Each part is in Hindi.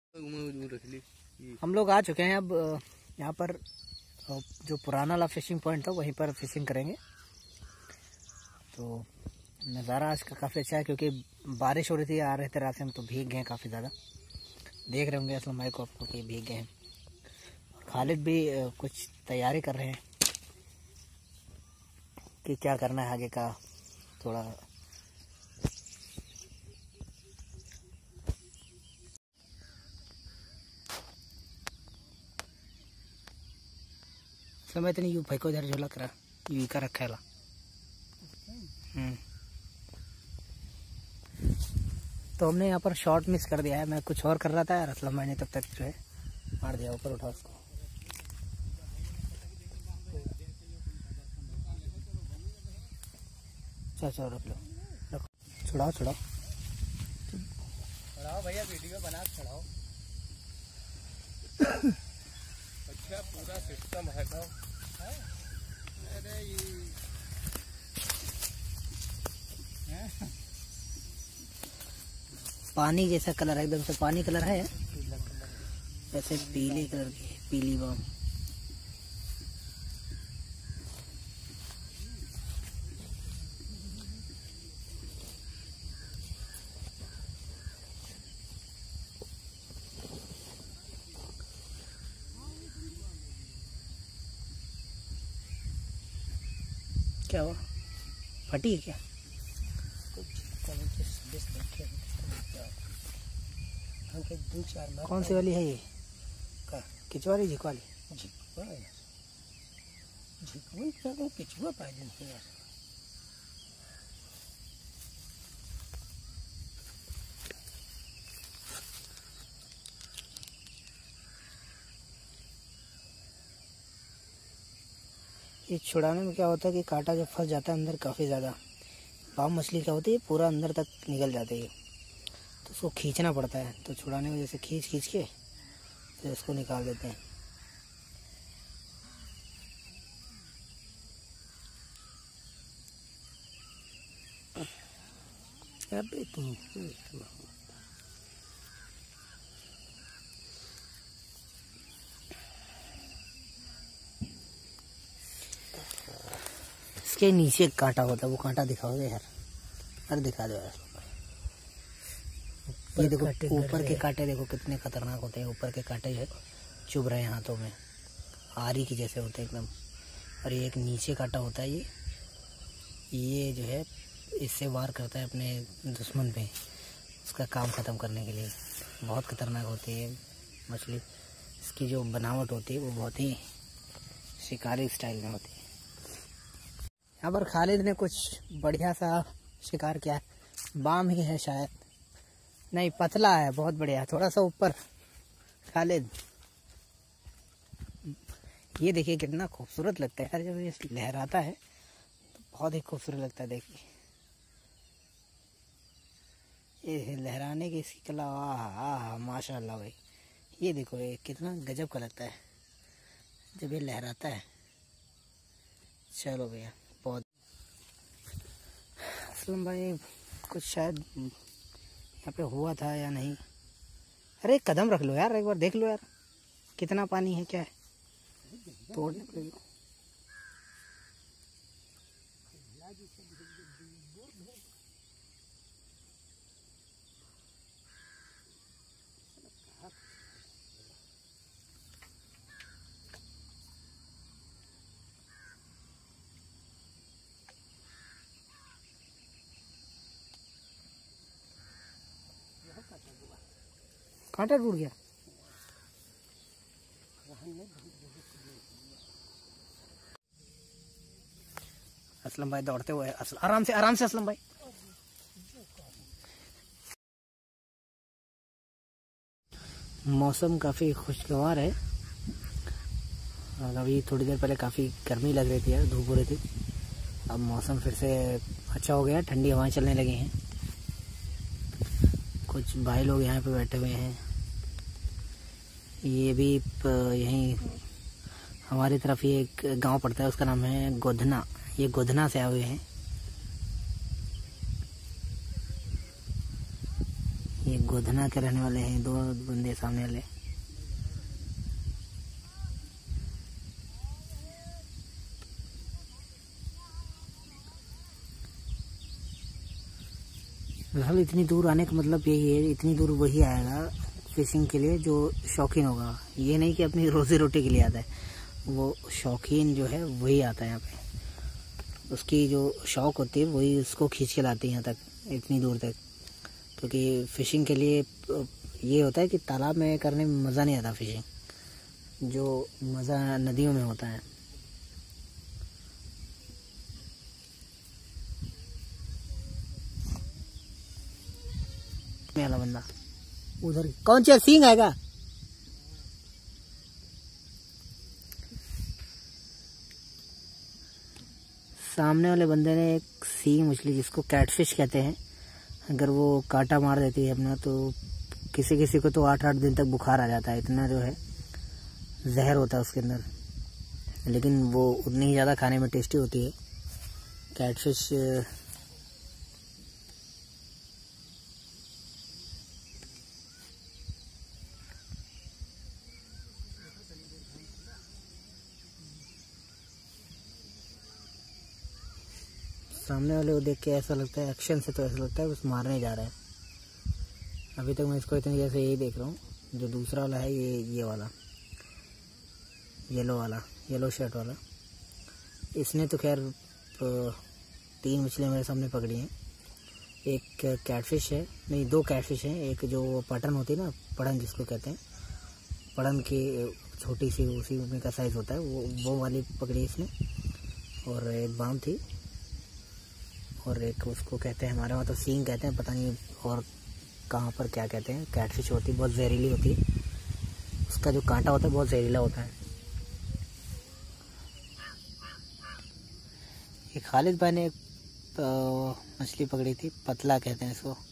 हम लोग आ चुके हैं अब यहाँ पर जो पुराना वाला फिशिंग पॉइंट था वहीं पर फिशिंग करेंगे। तो नज़ारा आज का काफ़ी अच्छा है क्योंकि बारिश हो रही थी, आ रहे थे रात से हम तो भीग गए काफ़ी ज़्यादा। देख रहे होंगे असलम भाई को आपको कि भीग गए हैं। और खालिद भी कुछ तैयारी कर रहे हैं कि क्या करना है आगे का। थोड़ा समय तो नहीं यू भाई को इधर झोला करा यू का रखा है। तो हमने यहाँ पर शॉट मिस कर दिया है। मैं कुछ और कर रहा था यार, असलम भाई ने तब तक जो है मार दिया। ऊपर उठा उसको। चलो रख लो, रखो, छुड़ाओ छुड़ाओ छुड़ाओ भैया, वीडियो बना के छुड़ाओ। अच्छा पूरा सिस्टम है तो अरे ये पानी जैसा कलर है, एकदम से पानी कलर है, वैसे पीले कलर की पीली बाम। क्या हुआ, फटी है क्या? कौन सी वाली है ये? किचवाली झिकवाली? झिकवा यार, झिकवा क्या को किचवा पाए दिन से यार। ये छुड़ाने में क्या होता है कि कांटा जब फंस जाता है अंदर काफ़ी ज़्यादा, बाम मछली क्या होती है पूरा अंदर तक निकल जाती है, तो उसको खींचना पड़ता है। तो छुड़ाने में जैसे खींच खींच के फिर उसको निकाल देते हैं। अबे तुम इसके नीचे कांटा होता है, वो कांटा दिखाओगे यार? अरे दिखा दो यार। ये देखो ऊपर के कांटे देखो कितने खतरनाक होते हैं। ऊपर के कांटे जो है चुभ रहे हैं हाथों में, आरी की जैसे होते हैं एकदम। और ये एक नीचे कांटा होता है, ये जो है इससे वार करता है अपने दुश्मन पे, उसका काम ख़त्म करने के लिए। बहुत खतरनाक होती है मछली। इसकी जो बनावट होती है वो बहुत ही शिकारी स्टाइल में होती है। यहाँ पर खालिद ने कुछ बढ़िया सा शिकार किया है। बाम ही है शायद, नहीं पतला है, बहुत बढ़िया, थोड़ा सा ऊपर। खालिद ये देखिए कितना खूबसूरत लगता है यार, जब ये लहराता है तो बहुत ही खूबसूरत लगता है। देखिए ये लहराने की इसकी कला, आह माशाल्लाह भाई। ये देखो ये कितना गजब का लगता है जब ये लहराता है। चलो भैया, बहुत असलम भाई कुछ शायद यहाँ पे हुआ था या नहीं। अरे कदम रख लो यार, एक बार देख लो यार कितना पानी है, क्या है तोड़ने पड़ेगा। कांटा टूट गया। असलम भाई दौड़ते हुए, आराम से असलम भाई। मौसम काफ़ी खुशगवार है। अभी थोड़ी देर पहले काफ़ी गर्मी लग रही थी यार, धूप हो रही थी। अब मौसम फिर से अच्छा हो गया, ठंडी हवाएं चलने लगी हैं। कुछ भाई लोग यहाँ पे बैठे हुए हैं। ये भी यहीं हमारी तरफ ही एक गांव पड़ता है, उसका नाम है गोधना। ये गोधना से आए हुए हैं। ये गोधना के रहने वाले हैं दो बंदे सामने वाले। फिलहाल इतनी दूर आने का मतलब यही है, इतनी दूर वही आएगा फिशिंग के लिए जो शौकीन होगा। ये नहीं कि अपनी रोजी रोटी के लिए आता है, वो शौकीन जो है वही आता है यहाँ पे। उसकी जो शौक होती है वही उसको खींच के लाती है यहाँ तक, इतनी दूर तक। क्योंकि फ़िशिंग के लिए ये होता है कि तालाब में करने में मज़ा नहीं आता फ़िशिंग, जो मज़ा नदियों में होता है। वाला बंदा उधर कौन सा सींग आएगा? सामने वाले बंदे ने एक सींग मछली जिसको कैटफिश कहते हैं, अगर वो कांटा मार देती है अपना तो किसी किसी को तो 8-8 दिन तक बुखार आ जाता है। इतना जो है जहर होता है उसके अंदर, लेकिन वो उतनी ही ज़्यादा खाने में टेस्टी होती है कैटफिश। सामने वाले को देख के ऐसा लगता है, एक्शन से तो ऐसा लगता है बस मारने जा रहा है। अभी तक मैं इसको इतनी देर से यही देख रहा हूँ। जो दूसरा वाला है ये वाला येलो शर्ट वाला, इसने तो खैर 3 मछलियाँ मेरे सामने पकड़ी हैं। एक कैटफिश है, नहीं 2 कैटफिश हैं। एक जो पटन होती है ना, पड़न जिसको कहते हैं, पड़न की छोटी सी उसी में का साइज़ होता है, वो वाली पकड़ी इसने। और एक बाम थी, और एक उसको कहते हैं हमारे वहाँ तो सींग कहते हैं, पता नहीं और कहाँ पर क्या कहते हैं। कैटफिश होती है, बहुत जहरीली होती है, उसका जो कांटा होता है बहुत जहरीला होता है। एक खालिद भाई ने मछली पकड़ी थी, पतला कहते हैं इसको,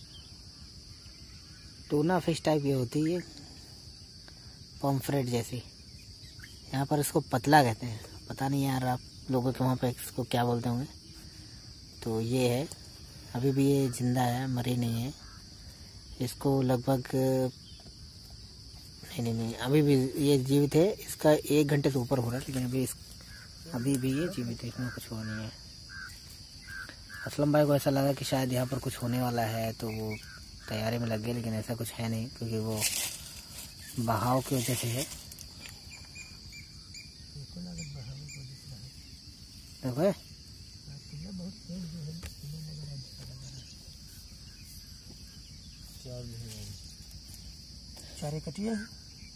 टूना फिश टाइप ये होती है, पॉम्फ्रेट जैसी। यहाँ पर इसको पतला कहते हैं, पता नहीं यार आप लोगों के वहाँ पे इसको क्या बोलते होंगे। तो ये है, अभी भी ये जिंदा है, मरी नहीं है। इसको लगभग नहीं अभी भी ये जीवित है। इसका 1 घंटे से ऊपर हो रहा है, लेकिन अभी भी ये जीवित है, इसमें कुछ हो नहीं है। असलम भाई को ऐसा लगा कि शायद यहाँ पर कुछ होने वाला है तो वो तैयारी में लग गए, लेकिन ऐसा कुछ है नहीं, क्योंकि वो बहाव की वजह से है। देखो चारे कटिया है,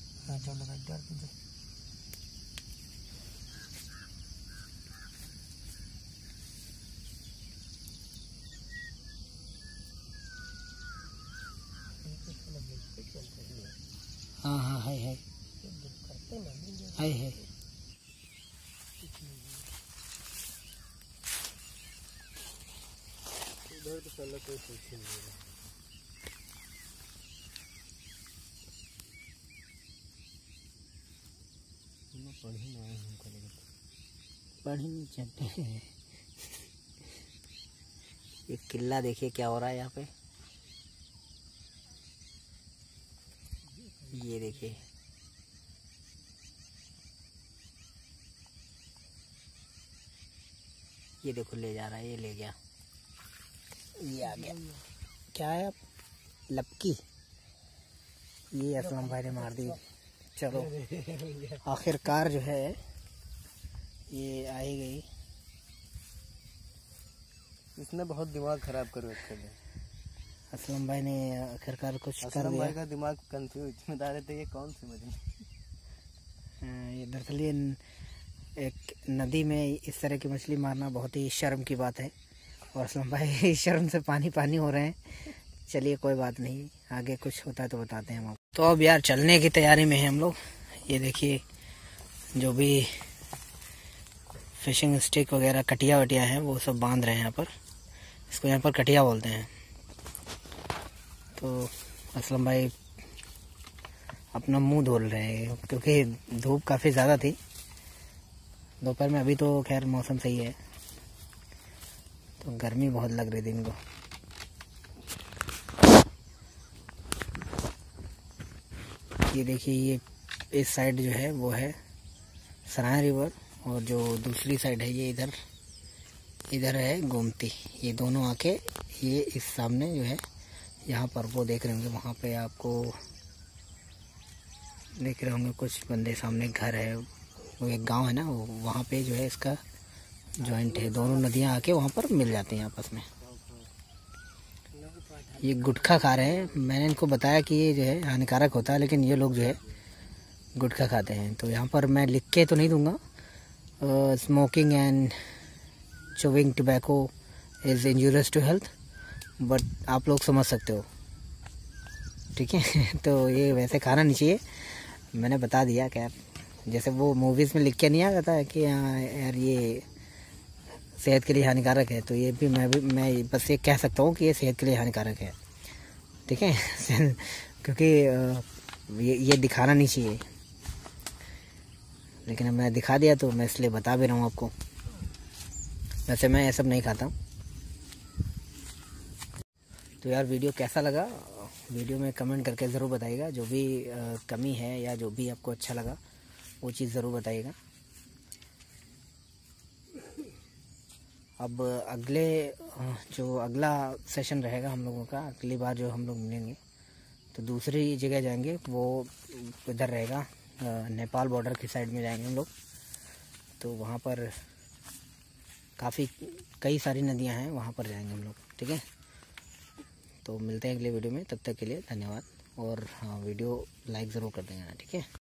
हाँ है इधर तो साला कोई सोच नहीं रहा। पढ़ी नहीं चलते हैं। ये किला देखिए क्या हो रहा है यहाँ पे, ये देखिए ये देखो ले जा रहा है, ये ले गया, ये आ गया। क्या है अब? लपकी। ये असलम भाई ने मार दी। चलो आखिरकार जो है ये आई गई। इसने बहुत दिमाग खराब कर रखा है। असलम भाई ने आखिरकार कुछ कर दिया। असलम भाई का दिमाग कंफ्यूज बता रहे थे, ये कौन सी मछली। ये दरअसल ये एक नदी में इस तरह की मछली मारना बहुत ही शर्म की बात है, और असलम भाई शर्म से पानी पानी हो रहे हैं। चलिए कोई बात नहीं, आगे कुछ होता है तो बताते हैं हम आपको। तो अब यार चलने की तैयारी में हैं हम लोग। ये देखिए जो भी फिशिंग स्टिक वगैरह कटिया वटिया हैं वो सब बांध रहे हैं यहाँ पर। इसको यहाँ पर कटिया बोलते हैं। तो असलम भाई अपना मुंह धो रहे हैं, क्योंकि धूप काफ़ी ज़्यादा थी दोपहर में। अभी तो खैर मौसम सही है, तो गर्मी बहुत लग रही थी इनको। ये देखिए, ये इस साइड जो है वो है सराय रिवर, और जो दूसरी साइड है ये इधर है गोमती। ये दोनों आके ये इस सामने जो है यहाँ पर वो देख रहे होंगे, वहाँ पे आपको देख रहे होंगे कुछ बंदे, सामने घर है, वो एक गांव है ना, वो वहाँ पे जो है इसका जॉइंट है। दोनों नदियाँ आके वहाँ पर मिल जाती हैं आपस में। ये गुटखा खा रहे हैं। मैंने इनको बताया कि ये जो है हानिकारक होता है, लेकिन ये लोग जो है गुटखा खाते हैं। तो यहाँ पर मैं लिख के तो नहीं दूँगा, smoking and chewing tobacco is injurious to health, but आप लोग समझ सकते हो, ठीक है। तो ये वैसे खाना नहीं चाहिए, मैंने बता दिया। क्या जैसे वो मूवीज़ में लिख के नहीं आ जाता है कि हाँ यार ये सेहत के लिए हानिकारक है, तो ये भी मैं बस ये कह सकता हूँ कि ये सेहत के लिए हानिकारक है, ठीक है। क्योंकि ये दिखाना नहीं चाहिए, लेकिन अब मैं दिखा दिया तो मैं इसलिए बता भी रहा हूँ आपको। वैसे मैं ये सब नहीं खाता हूँ। तो यार वीडियो कैसा लगा, वीडियो में कमेंट करके ज़रूर बताइएगा। जो भी कमी है या जो भी आपको अच्छा लगा वो चीज़ ज़रूर बताइएगा। अब अगला सेशन रहेगा हम लोगों का, अगली बार जो हम लोग मिलेंगे तो दूसरी जगह जाएंगे, वो इधर रहेगा नेपाल बॉर्डर की साइड में जाएंगे हम लोग। तो वहाँ पर कई सारी नदियाँ हैं, वहाँ पर जाएंगे हम लोग, ठीक है। तो मिलते हैं अगले वीडियो में, तब तक के लिए धन्यवाद। और हाँ, वीडियो लाइक ज़रूर कर देंगे ना, ठीक है।